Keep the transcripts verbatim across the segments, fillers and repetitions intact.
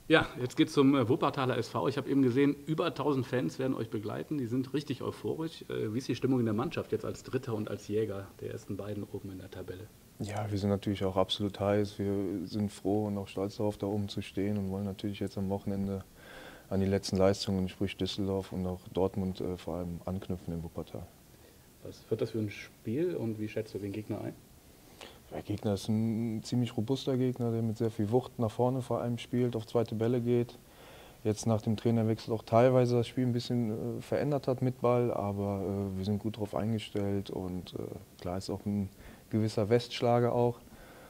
Ja, jetzt geht's zum äh, Wuppertaler S V. Ich habe eben gesehen, über tausend Fans werden euch begleiten. Die sind richtig euphorisch. Äh, wie ist die Stimmung in der Mannschaft jetzt als Dritter und als Jäger der ersten beiden oben in der Tabelle? Ja, wir sind natürlich auch absolut heiß. Wir sind froh und auch stolz darauf, da oben zu stehen und wollen natürlich jetzt am Wochenende an die letzten Leistungen, sprich Düsseldorf und auch Dortmund äh, vor allem anknüpfen in Wuppertal. Was wird das für ein Spiel und wie schätzt du den Gegner ein? Der Gegner ist ein ziemlich robuster Gegner, der mit sehr viel Wucht nach vorne vor allem spielt, auf zweite Bälle geht. Jetzt nach dem Trainerwechsel auch teilweise das Spiel ein bisschen äh, verändert hat mit Ball, aber äh, wir sind gut darauf eingestellt und äh, klar ist auch ein gewisser Westschlager auch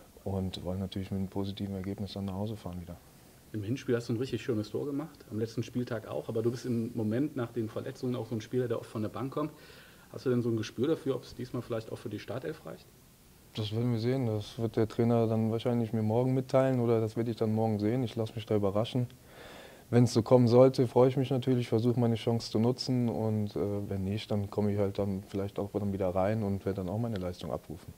und wollen natürlich mit einem positiven Ergebnis dann nach Hause fahren wieder. Im Hinspiel hast du ein richtig schönes Tor gemacht, am letzten Spieltag auch, aber du bist im Moment nach den Verletzungen auch so ein Spieler, der oft von der Bank kommt. Hast du denn so ein Gespür dafür, ob es diesmal vielleicht auch für die Startelf reicht? Das werden wir sehen, das wird der Trainer dann wahrscheinlich mir morgen mitteilen oder das werde ich dann morgen sehen. Ich lasse mich da überraschen. Wenn es so kommen sollte, freue ich mich natürlich, versuche meine Chance zu nutzen und äh, wenn nicht, dann komme ich halt dann vielleicht auch dann wieder rein und werde dann auch meine Leistung abrufen.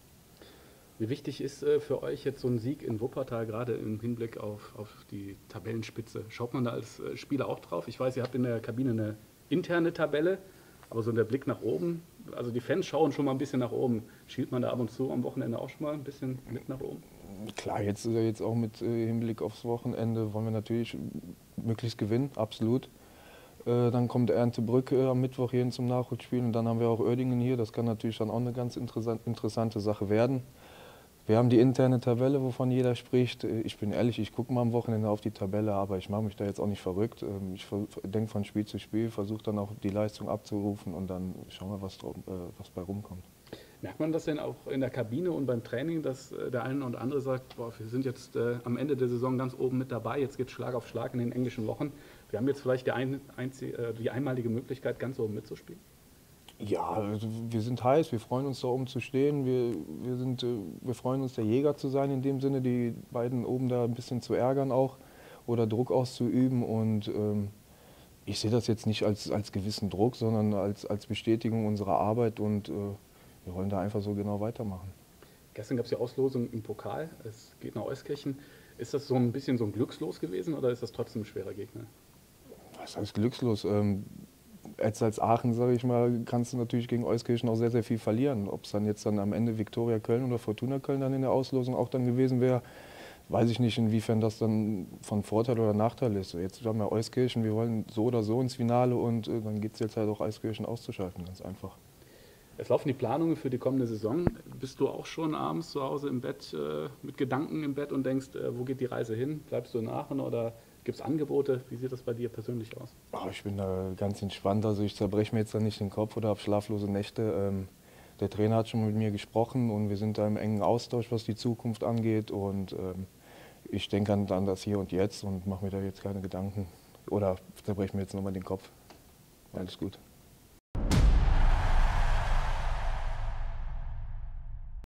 Wie wichtig ist äh, für euch jetzt so ein Sieg in Wuppertal, gerade im Hinblick auf, auf die Tabellenspitze? Schaut man da als äh, Spieler auch drauf? Ich weiß, ihr habt in der Kabine eine interne Tabelle, aber so der Blick nach oben, also die Fans schauen schon mal ein bisschen nach oben. Schielt man da ab und zu am Wochenende auch schon mal ein bisschen mit nach oben? Klar, jetzt, äh, jetzt auch mit äh, Hinblick aufs Wochenende wollen wir natürlich möglichst gewinnen, absolut. Äh, dann kommt Erntebrück äh, am Mittwoch hier zum Nachholspiel und dann haben wir auch Uerdingen hier. Das kann natürlich dann auch eine ganz interessant, interessante Sache werden. Wir haben die interne Tabelle, wovon jeder spricht. Ich bin ehrlich, ich gucke mal am Wochenende auf die Tabelle, aber ich mache mich da jetzt auch nicht verrückt. Ich denke von Spiel zu Spiel, versuche dann auch die Leistung abzurufen und dann schauen wir, was, drauf, äh, was bei rumkommt. Merkt man das denn auch in der Kabine und beim Training, dass äh, der eine oder andere sagt, boah, wir sind jetzt äh, am Ende der Saison ganz oben mit dabei, jetzt geht Schlag auf Schlag in den englischen Wochen. Wir haben jetzt vielleicht die, ein, einzig, äh, die einmalige Möglichkeit, ganz oben mitzuspielen? Ja, also wir sind heiß, wir freuen uns da oben zu stehen. Wir, wir, sind, äh, wir freuen uns, der Jäger zu sein, in dem Sinne, die beiden oben da ein bisschen zu ärgern auch oder Druck auszuüben. Und ähm, ich sehe das jetzt nicht als, als gewissen Druck, sondern als, als Bestätigung unserer Arbeit und äh, wir wollen da einfach so genau weitermachen. Gestern gab es die Auslosung im Pokal, es geht nach Euskirchen. Ist das so ein bisschen so ein Glückslos gewesen oder ist das trotzdem ein schwerer Gegner? Was heißt glückslos? Ähm, jetzt als Aachen, sage ich mal, kannst du natürlich gegen Euskirchen auch sehr, sehr viel verlieren. Ob es dann jetzt dann am Ende Viktoria Köln oder Fortuna Köln dann in der Auslosung auch dann gewesen wäre, weiß ich nicht, inwiefern das dann von Vorteil oder Nachteil ist. Jetzt haben wir Euskirchen, wir wollen so oder so ins Finale und äh, dann geht es jetzt halt auch Euskirchen auszuschalten, ganz einfach. Es laufen die Planungen für die kommende Saison. Bist du auch schon abends zu Hause im Bett äh, mit Gedanken im Bett und denkst, äh, wo geht die Reise hin? Bleibst du in Aachen oder gibt es Angebote? Wie sieht das bei dir persönlich aus? Oh, ich bin da ganz entspannt, also ich zerbreche mir jetzt da nicht den Kopf oder habe schlaflose Nächte. Ähm, der Trainer hat schon mit mir gesprochen und wir sind da im engen Austausch, was die Zukunft angeht und ähm, ich denke an, an das Hier und Jetzt und mache mir da jetzt keine Gedanken oder zerbreche mir jetzt nochmal den Kopf. Alles gut.